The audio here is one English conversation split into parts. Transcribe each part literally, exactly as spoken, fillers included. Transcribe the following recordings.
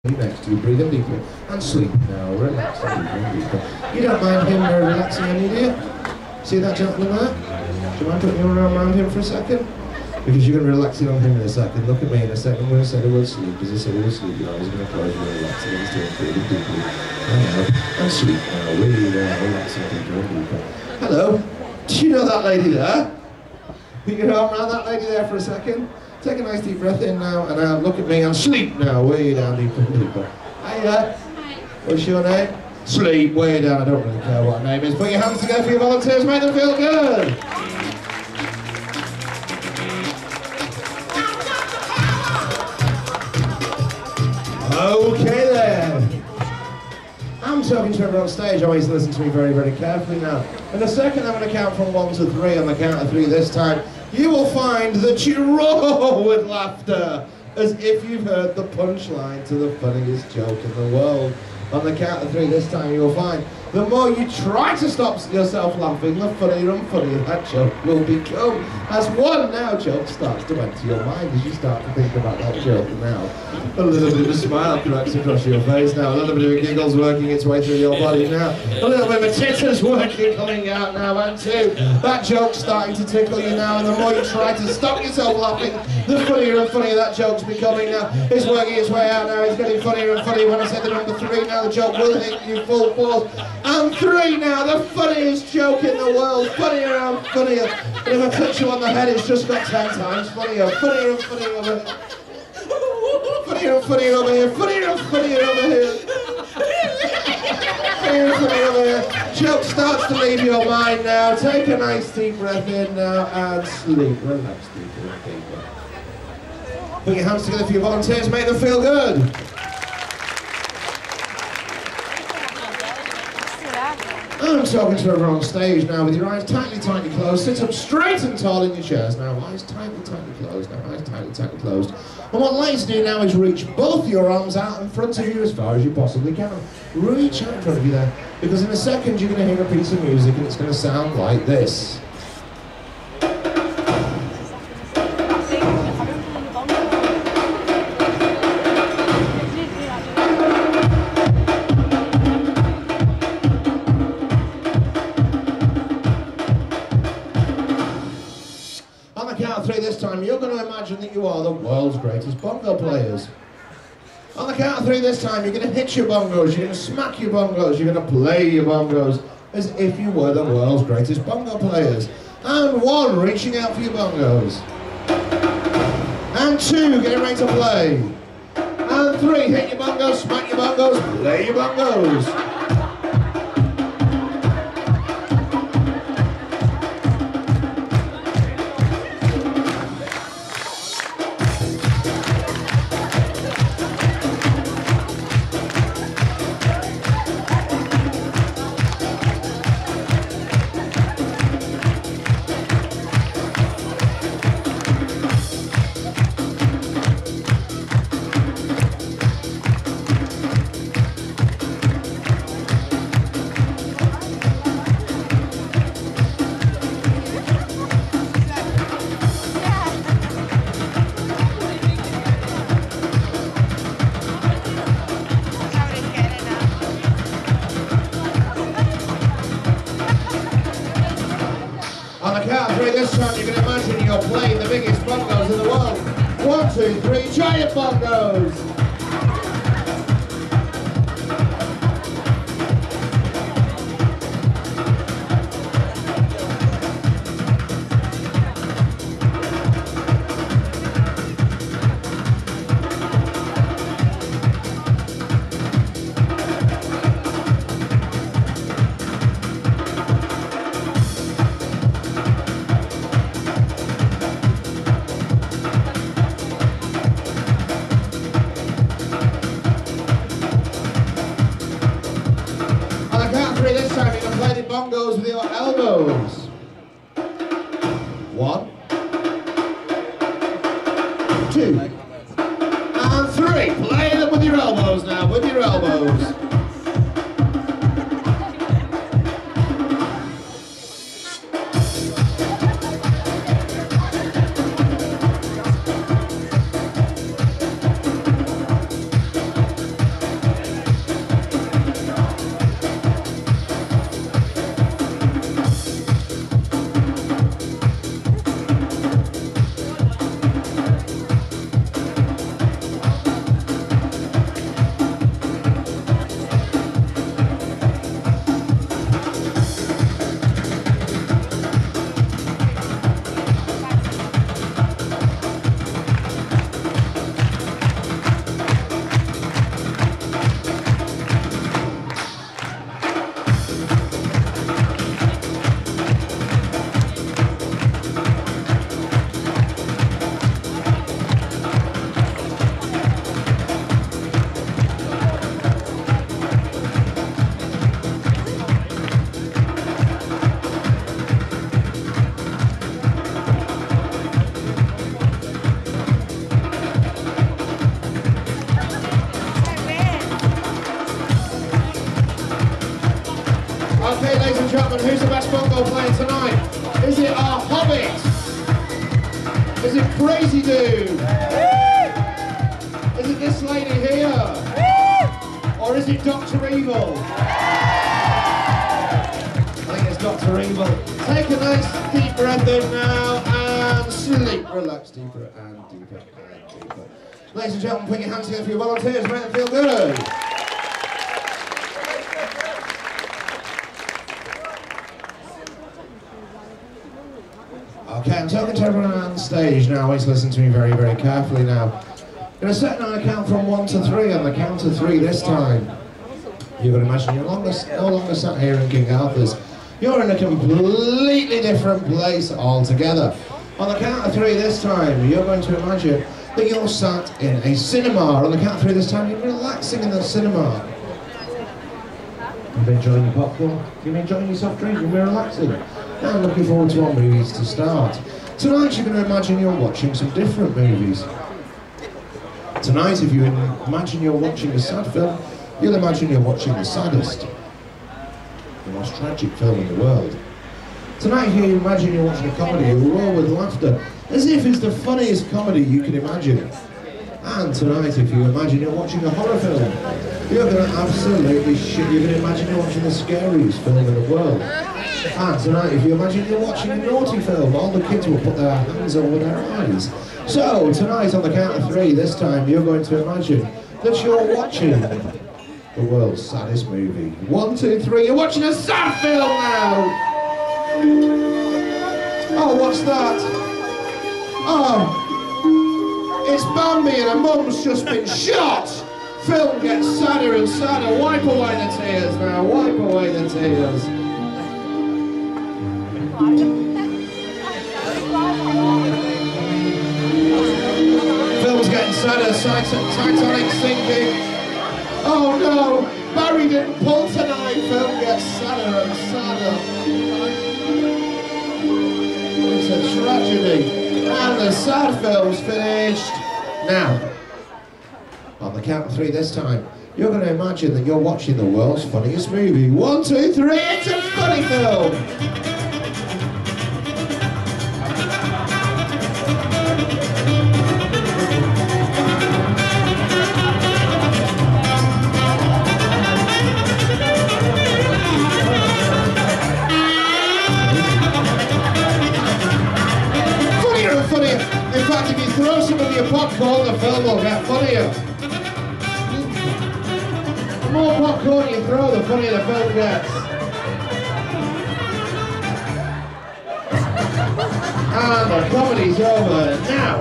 next to you, breathe in deeply, and sleep now, relax deeper and deeper. You don't mind him uh, relaxing on you, do you? See that gentleman there? Do you mind putting your arm around him for a second? Because you're going to relax it on him in a second. Look at me in a second. I'm going to say the word sleep. As I say the word sleep, you know, he's going to close you and relax against him, breathe in deeply. And now, and sleep now, way down, relaxing deeper and deeper. Hello? Did you know that lady there? Put your arm around that lady there for a second. Take a nice deep breath in now, and now look at me and sleep now, way down deeper and deeper. Hiya. What's your name? Sleep, way down. I don't really care what her name is. Put your hands together for your volunteers, make them feel good. Okay then. I'm talking to everyone on stage. I want you to listen to me very, very carefully now. In a second, I'm going to count from one to three. On the count of three this time, you will find that you roar with laughter as if you've heard the punchline to the funniest joke in the world. On the count of three this time, you'll find the more you try to stop yourself laughing, the funnier and funnier that joke will become. As one now joke starts to enter your mind, as you start to think about that joke now, a little bit of a smile cracks across your face now, a little bit of a giggle's working its way through your body now, a little bit of a titter's working, coming out now, and two, that joke's starting to tickle you now, and the more you try to stop yourself laughing, the funnier and funnier that joke's becoming now. It's working its way out now, it's getting funnier and funnier. When I say the number three now, the joke will hit you full force. And three now, the funniest joke in the world, funnier and funnier. And if I touch you on the head, it's just got ten times funnier, funnier and funnier over here. Funnier and funnier over here, funnier and funnier over here. Funnier and funnier over here. Joke starts to leave your mind now. Take a nice deep breath in now and sleep. Relax deeper and deeper. Put your hands together for your volunteers, make them feel good. I'm talking to everyone on stage now with your eyes tightly, tightly closed. Sit up straight and tall in your chairs now. Eyes tightly, tightly closed now. Eyes tightly, tightly closed. And what I'd like you to do now is reach both your arms out in front of you as far as you possibly can. Reach out in front of you there. Because in a second you're going to hear a piece of music and it's going to sound like this. Three this time, you're going to imagine that you are the world's greatest bongo players. On the count of three this time, you're going to hit your bongos, you're going to smack your bongos, you're going to play your bongos as if you were the world's greatest bongo players. And one, reaching out for your bongos. And two, getting ready to play. And three, hit your bongos, smack your bongos, play your bongos. This time you're going to imagine you're playing the biggest bongos in the world. One, two, three, giant bongos! This time you're going to play the bongos with your elbows. One, two, and three. Play them with your elbows now, with your elbows. gentlemen, who's the best bongo player tonight? Is it our Hobbit? Is it Crazy Dude? Is it this lady here? Or is it Doctor Evil? I think it's Doctor Evil. Take a nice deep breath in now and sleep. Relax deeper and deeper and deeper. Ladies and gentlemen, put your hands together for your volunteers. Make them feel good. Okay, I'm talking to everyone on stage now. Always listen to me very, very carefully now. I'm going to set on a count from one to three. On the count of three this time, you're going to imagine you're longer, no longer sat here in King Arthur's. You're in a completely different place altogether. On the count of three this time, you're going to imagine that you're sat in a cinema. On the count of three this time, you're relaxing in the cinema. You've been enjoying your popcorn, you've been enjoying your soft drink, you've been relaxing. Now I'm looking forward to our movies to start. Tonight you're going to imagine you're watching some different movies. Tonight, if you imagine you're watching a sad film, you'll imagine you're watching the saddest, the most tragic film in the world. Tonight here you imagine you're watching a comedy, you'll roar with laughter, as if it's the funniest comedy you can imagine. And tonight, if you imagine you're watching a horror film, you're going to absolutely shit, you're going to imagine you're watching the scariest film in the world. And tonight, if you imagine you're watching a naughty film, all the kids will put their hands over their eyes. So, tonight on the count of three, this time, you're going to imagine that you're watching the world's saddest movie. One, two, three, you're watching a sad film now! Oh, what's that? Oh, it's Bambi and her mum's just been shot! Film gets sadder and sadder. Wipe away the tears now, wipe away the tears. Film's getting sadder, Titanic sinking. Oh no, Barry didn't pull tonight. Film gets sadder and sadder. It's a tragedy. And the sad film's finished. Now, on the count of three this time, you're going to imagine that you're watching the world's funniest movie. One, two, three, it's a funny film! Funnier and funnier. In fact, if you throw some of your popcorn, the film will get funnier. The more popcorn you throw, the funnier the film gets. And the comedy's over now.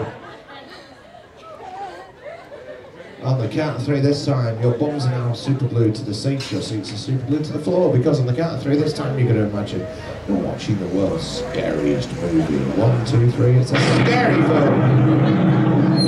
On the count of three this time, your bums are now super glued to the seats, your seats are super glued to the floor, because on the count of three this time you're going to imagine you're watching the world's scariest movie. One, two, three, it's a scary film.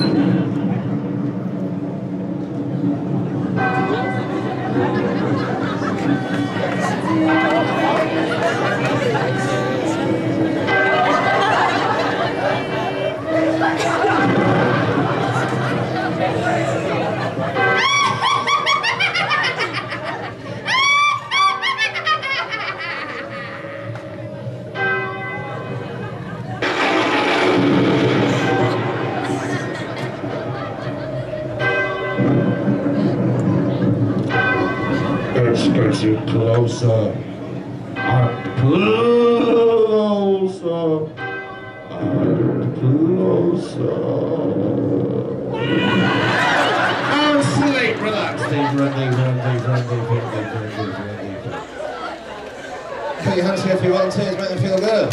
Let's get you closer, and closer, and closer. And sleep, relax, deeper and deeper and deeper and deeper and deeper and deeper and deeper. Put your hands together for your volunteers, make them feel good.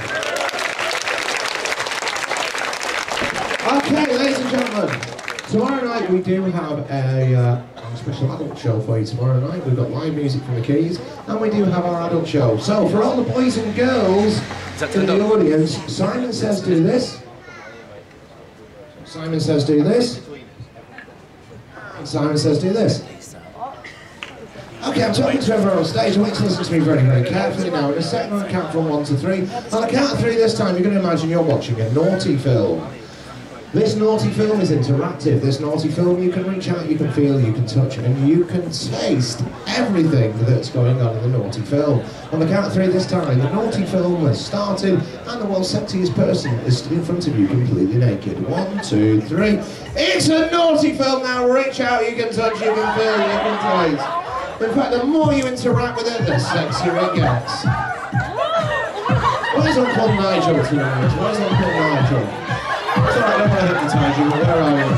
Okay, ladies and gentlemen, tomorrow night we do have a uh, special adult show for you tomorrow night. We've got live music from the Keys, and we do have our adult show. So, for all the boys and girls in the audience, Simon says do this. Simon says do this. And Simon says do this. Okay, I'm talking to everyone on stage. I want you to listen to me very, very carefully now. We're setting on a count from one to three. On the count of three this time, you're going to imagine you're watching a naughty film. This naughty film is interactive. This naughty film, you can reach out, you can feel, you can touch, and you can taste everything that's going on in the naughty film. On the count of three this time, the naughty film has started, and the world's sexiest person is in front of you completely naked. One, two, three. It's a naughty film now. Reach out, you can touch, you can feel, you can taste. In fact, the more you interact with it, the sexier it gets. Where's Uncle Nigel tonight? Where's Uncle Nigel? It's alright, I don't want to hypnotise you, but where are you?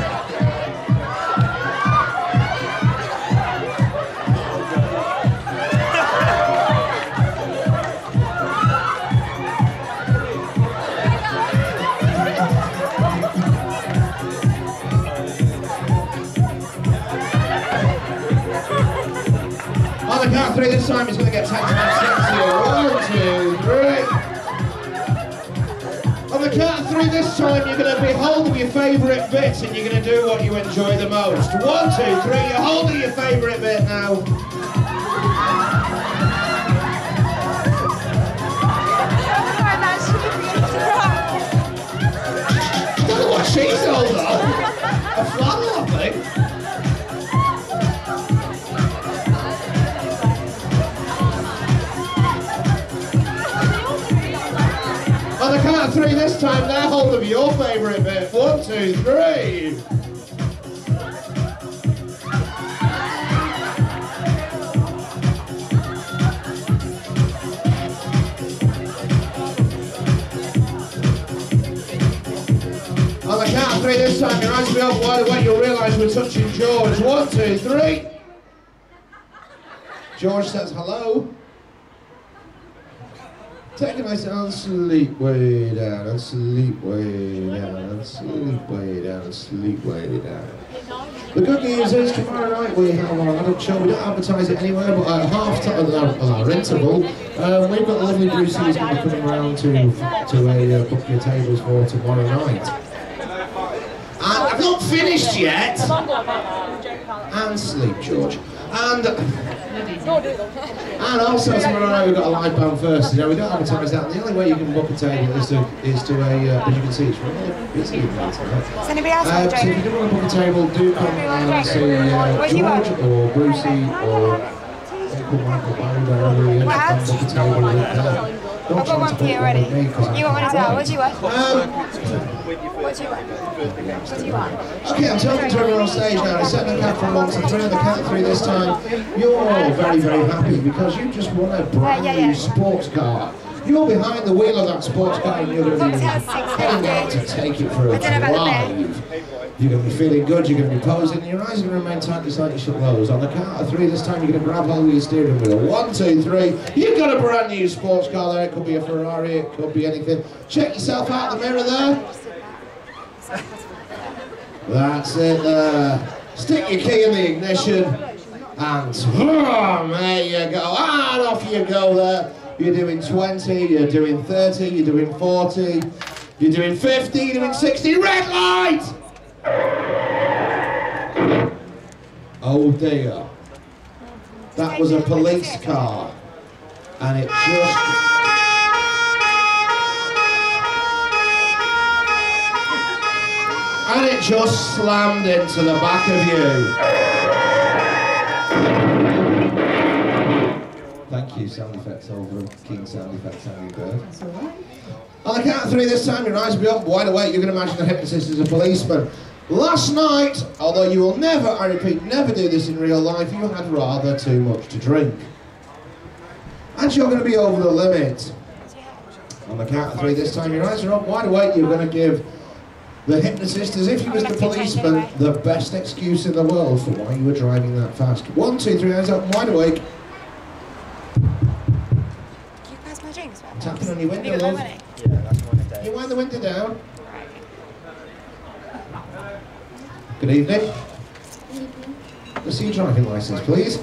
On the count of three this time, he's going to get ten times six here. One, two, three. On the count of three this time, you're going to be holding your favourite bits and you're going to do what you enjoy the most. One, two, three, you're holding your favourite bit now. I don't know what she's holding on. A flannel, I think. On the count of three this time, now hold of your favourite bit. One, two, three. On the count of three this time, your eyes will be open wide awake, you'll realise we're touching George. One, two, three. George says hello. Take a nice and sleep way down, and sleep way down, and sleep way down, and sleep way down. The good news is tomorrow night we have our adult show. We don't advertise it anywhere, but at half time, at our interval, um, we've got the lovely Brucey who's going to be coming around to, to a uh, book your tables for tomorrow night. And I've not finished yet. And sleep, George. And and also tomorrow night we've got a live band first. You know, we don't advertise that. And the only way you can book a table is to is to a. Uh, as you can see, it's really busy in there tonight. Does anybody else uh, want to So if you do want to book a table, do come and see uh, George or Brucey or Uncle Michael Barry, wherever he is. What? Book a table with them. I've got one for you already. You want one as well? What do you want? Um, What do you want? What do you want? Okay, I'm talking to everyone on stage now. I set the count from one to three. On the count of three this time, you're all very, very happy because you just won a brand yeah, yeah. new sports car. You're behind the wheel of that sports car and you're going to be heading out to take it for a drive. You're going to be feeling good, you're going to be posing, and your eyes are going to remain tightly slightly shut closed. On the count of three this time, you're going to grab hold of your steering wheel. One, two, three. You've got a brand new sports car there. It could be a Ferrari, it could be anything. Check yourself out the mirror there. That's it there. Stick your key in the ignition and vroom, there you go. And off you go there. You're doing twenty, you're doing thirty, you're doing forty, you're doing fifty, you're doing sixty. Red light! Oh dear. That was a police car. And it just... And it just slammed into the back of you. Thank you, sound effects over King Sound Effects, Andy Bird. That's all right. On the count of three this time, your eyes will be up wide awake. You're going to imagine the hypnotist is a policeman. Last night, although you will never, I repeat, never do this in real life, you had rather too much to drink. And you're going to be over the limit. On the count of three this time, your eyes are up wide awake. You're going to give the hypnotist, as if he was the policeman, the best excuse in the world for why you were driving that fast. One, two, three, eyes up wide awake. Can you pass my drinks? Tapping on your window, Have you got love. my money? Yeah, that's one a day. You wind the window down. Good evening. Let's see your driving licence, please.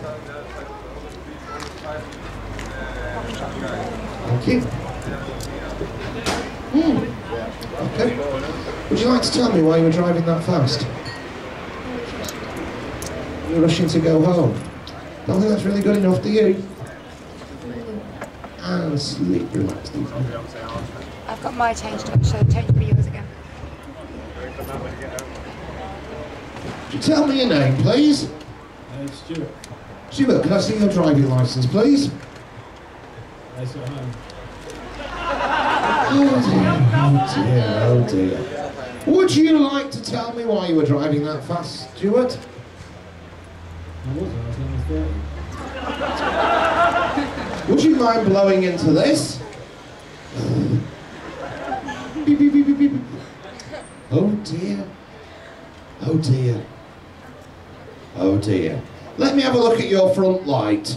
Thank you. Hmm. Okay. Would you like to tell me why you were driving that fast? You're rushing to go home. Don't think that's really good enough, do you? And sleep, relax, deep. I've got my change to it, so change for yours again. Could you tell me your name, please? Uh, Stuart. Stuart, can I see your driving licence, please? That's at home. Oh dear, oh dear, oh dear. Would you like to tell me why you were driving that fast, Stuart? I wasn't, I was only thirty. Would you mind blowing into this? Beep, beep, beep, beep, beep. Oh dear. Oh dear. Oh dear. Let me have a look at your front light.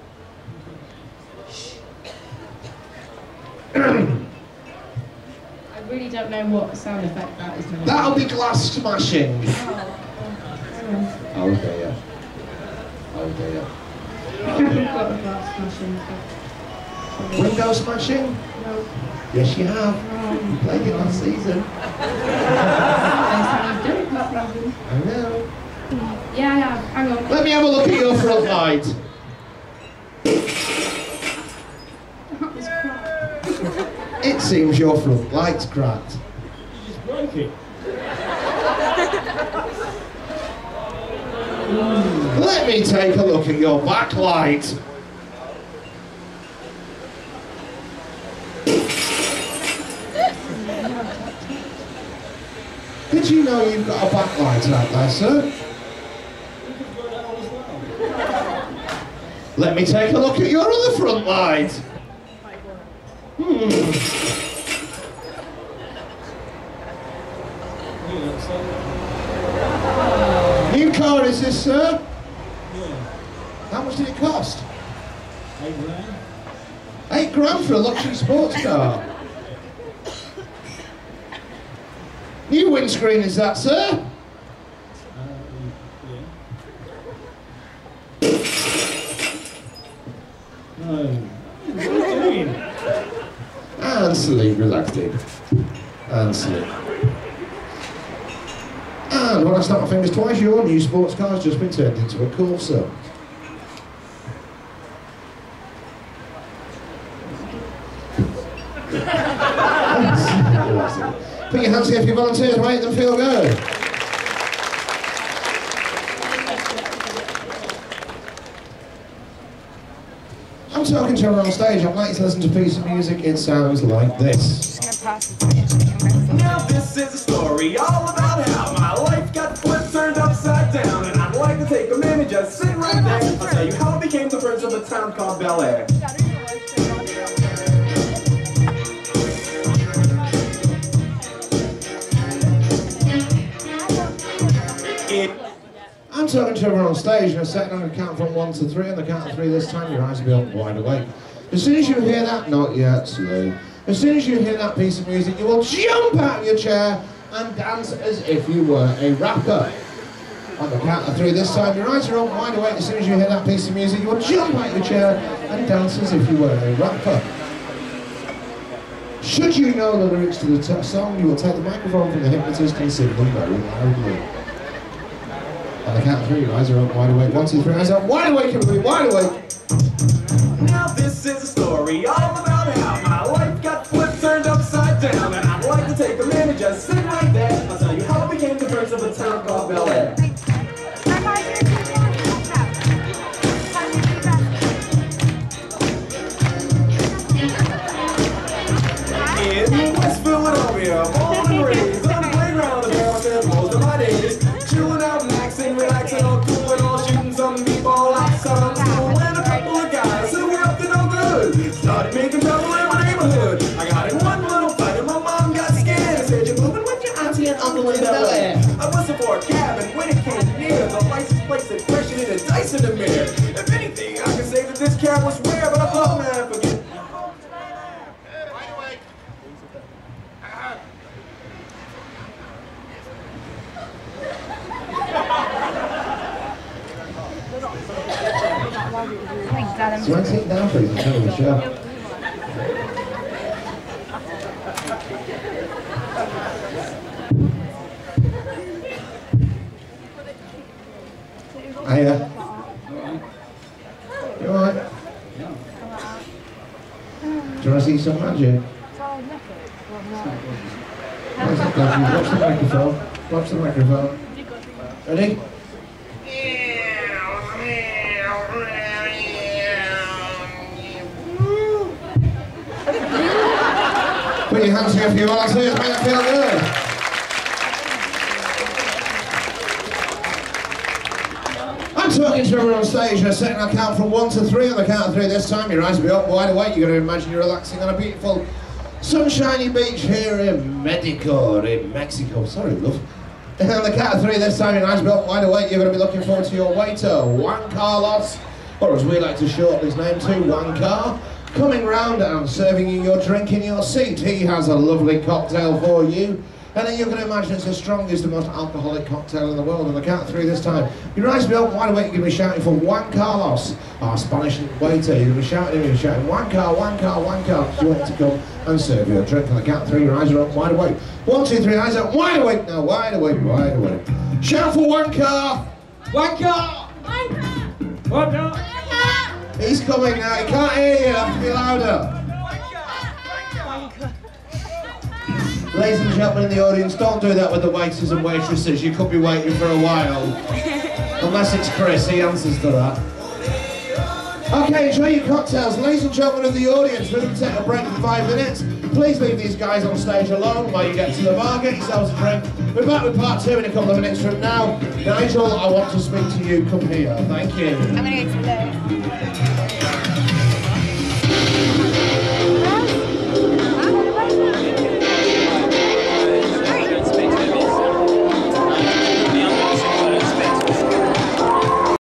I really don't know what sound effect that is now. That'll be glass smashing. Oh, oh, Oh dear. Oh dear. I've got a glass smashing. so- Window smashing? No. Yes, you have. Um, You played it last season. That's how you do it last season. I know. Yeah, I have. Hang on. Let me have a look at your front light. That was crap. It seems your front light's cracked. You just broke it. Let me take a look at your back light. Did you know you've got a backlight out there, sir? Let me take a look at your other front light. Hmm. New car is this, sir? Yeah. How much did it cost? Eight grand. Eight grand for a luxury sports car. New windscreen is that, sir? Uh, yeah. No. What are you doing? And sleep, relaxing. And sleep. And when I snap my fingers twice, your new sports car's just been turned into a Corsa. Put your hands together for your volunteers, make them feel good. I'm talking to her on stage. I'd like you to listen to a piece of music. It sounds like this. Just gonna pass it. Now this is a story all about how my life got flipped, turned upside down, and I'd like to take a minute, just sit right there. I'll tell you how I became the prince of a town called Bel Air. It I'm talking to everyone on stage, and a second I'm going to count from one to three. On the count of three this time, your eyes will be open wide awake. As soon as you hear that, not yet, slow. As soon as you hear that piece of music, you will jump out of your chair and dance as if you were a rapper. On the count of three this time, your eyes are open wide awake. As soon as you hear that piece of music, you will jump out of your chair and dance as if you were a rapper. Should you know the lyrics to the t song, you will take the microphone from the hypnotist and sing them very loudly. On the count of three, your eyes are open wide awake. One, two, three, eyes up wide awake, everybody, wide awake. Now this is a story all about how my life got flipped, turned upside down, and I'd like to take a minute, just sit right there. I'll tell you how I became the prince of a town called Bel Air. In West Philadelphia, born and raised on the playground of Boston most of my days, chilling out, relaxing, relaxing, all cool and all shooting some meatball outside on school. When a couple of guys who were up to no good started making trouble in my neighborhood. I got in one little fight and my mom got scared and said, "You're moving with your auntie and uncle in Bel Air." I whistled for a cab, and when it came near, the license plate said "Question" and a dice in the mirror. If anything, I can say that this cab was rare, but I thought, man, forget. So you want to sit down, please, and tell me the show. Hiya. You alright? Do you want to see some magic? Where's it gone? You watch the microphone. Watch the microphone. Ready? Put your hands together for your volunteers, make it feel good. I'm talking to everyone on stage in a second. I'll count from one to three. On the count of three this time, your eyes will be up wide awake. You're going to imagine you're relaxing on a beautiful sunshiny beach here in Mexico, in Mexico. Sorry, love. And on the count of three this time, your eyes will be up wide awake. You're going to be looking forward to your waiter, Juan Carlos, or as we like to shorten his name to, Juan Car, coming round and serving you your drink in your seat. He has a lovely cocktail for you. And then you're going to imagine it's the strongest and most alcoholic cocktail in the world. On the count of three this time, your eyes will be up wide awake. You're going to be shouting for Juan Carlos, our Spanish waiter. You're going to be shouting, you're going to be shouting, Juan Car, Juan Car, Juan Car. You want to come and serve your drink. On the count of three, your eyes are up wide awake. One, two, three, eyes up wide awake now, wide awake, wide awake. Shout for Juan Car. One car! One car! He's coming now. He can't hear you. Have to be louder. Ladies and gentlemen in the audience, don't do that with the waiters and waitresses. You could be waiting for a while. Unless it's Chris, he answers to that. Okay, enjoy your cocktails. Ladies and gentlemen of the audience, we're going to take a break for five minutes. Please leave these guys on stage alone while you get to the bar, get yourselves a drink. We're back with part two in a couple of minutes from now. Nigel, I want to speak to you. Come here. Thank you. I'm gonna go to the